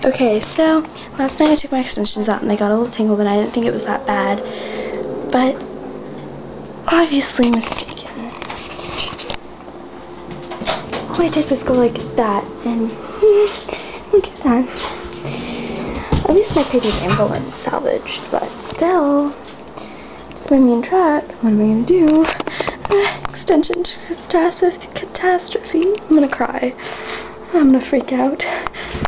Okay, so last night I took my extensions out and they got a little tangled and I didn't think it was that bad, but obviously mistaken. All I did was go like that and look at that. At least my paper angle and salvaged, but still, it's my main track. What am I gonna do? Extensions Catastrophee. I'm gonna cry. I'm gonna freak out.